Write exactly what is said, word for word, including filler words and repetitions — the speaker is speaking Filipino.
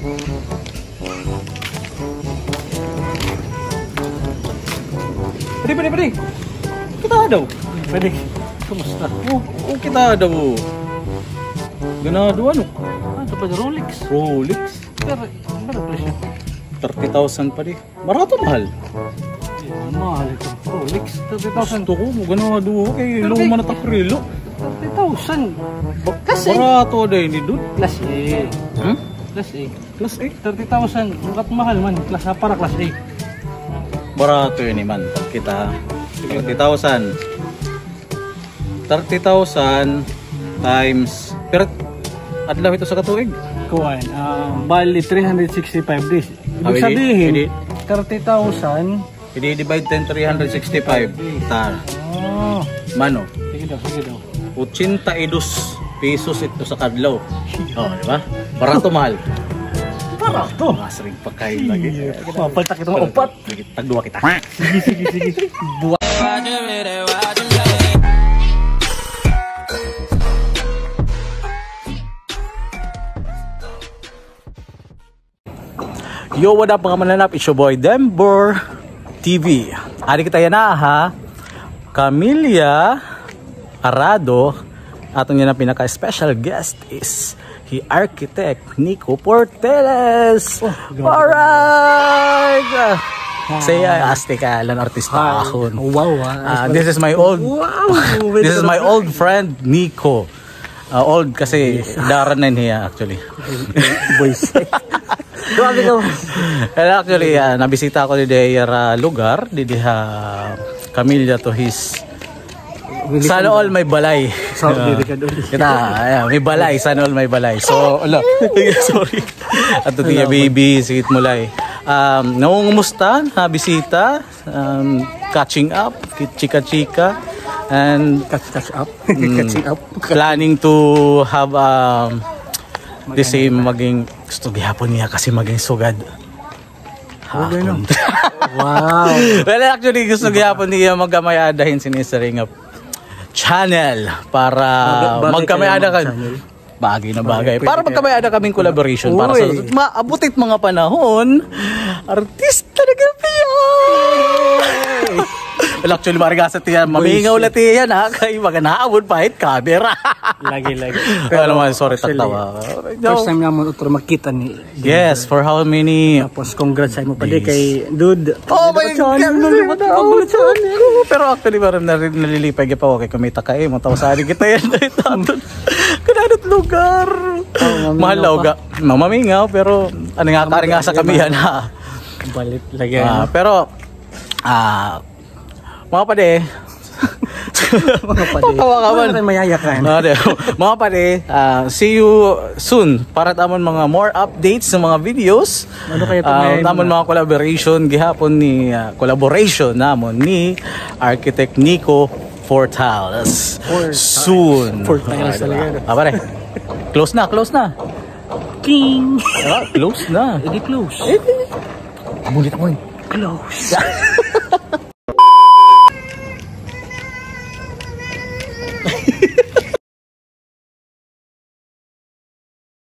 Pwede, pwede, pwede. Kita daw. Pwede. Kumusta? Oh, oh kita daw. Ganado ano? Ah, ito pa Rolex. Rolex? Pero, ano presyo? thirty thousand pa di. Barato mahal. Eh, mahal ito. Rolex, thirty thousand. Gusto ko mo ganado. Okay, luma na takrilo. thirty thousand. Class A. Barato day ni Dud. Class A. Hmm? Class A. Class A? thirty thousand. Mukat mahal man. Class A para Class A. Barato yun man. Kita thirty thousand. thirty thousand times pero adlaw ito sa katuig. Kuwan. Uh, bali three hundred sixty-five days. Ah, Ibig sabihin, hindi. thirty thousand. I-divide ten three hundred sixty-five. Tar. Oh. Mano? Sige daw, sige daw. eighty-two pesos ito sa kadlaw. Oh, di ba? Barato mahal. Barato. Mas ring pagkain lagi. Mapaltak ito upat. Tagduwa kita. Sige, sige, sige. Buwan. Yo, what up mga mananap? It's your boy Dembor T V. Ari kita yan na ha. Camilla Arado. Atong yan ang pinaka-special guest is the architect Nico Porteles. Oh, alright! Say uh, Aztec lan artista ako. Wow. Uh, this is my old wow. This is my old friend Nico. Uh, old kasi daran na niya actually. Boys. Grabe ko. Actually, uh, nabisita ako di uh, lugar, di di uh, Camilla to his sana all may balay. So, uh, kita, ayan, may balay, sana all may balay. So, ala, sorry. At ito niya, baby, sigit mulay. Um, nangungumusta, nabisita, um, catching up, chika-chika, and catch, catch up, mm, catching up. Planning to have um, the same maging gusto gihapon niya kasi maging sugad. Hapon. Wow. Well, actually gusto gihapon niya magkamayadahin sinisering up channel para magkamayada ka. Bagay na bagay. Para magkamayada kaming collaboration para sa maabutit mga panahon. Artista na gabiya. Well, actually, marigasat yan. Mamingaw lati yan, ha? Kaya mga naabot pa hit camera. Lagi-lagi. Pero naman, sorry, taktawa. First time naman ito makita ni... Yes, for how many... Tapos, congrats sa mo pa di kay Dude. Oh my God! Pero actually, parang nalilipay ka pa. Okay, kumita ka eh. Matawasari kita yan. Kananot lugar. Mahal lauga. Mamamingaw, pero ano nga, kari nga sa kami yan, ha? Balit lagi. Pero, ah... mga pade mga pade tawa ka man mayayak ka mga pade uh, see you soon para tamon mga more updates sa mga videos ano kayo uh, tamon mga collaboration gihapon ni uh, collaboration namon ni architect Nico Porteles soon Porteles talaga ah pare close na close na king ah, close na edi close edi amulit mo close